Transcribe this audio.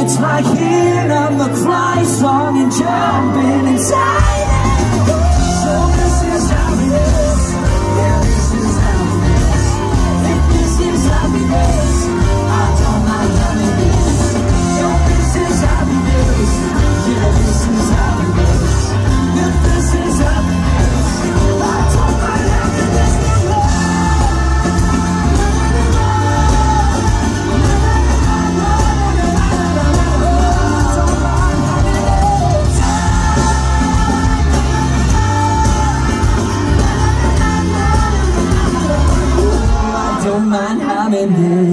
It's like hearing a McFly song and jumping inside it. So this is happiness. Yeah, this is happiness. If this is happiness, I don't mind having this. So this is happiness. Yeah, this is happiness. If this is happiness, I don't mind having this. Don't mind having this.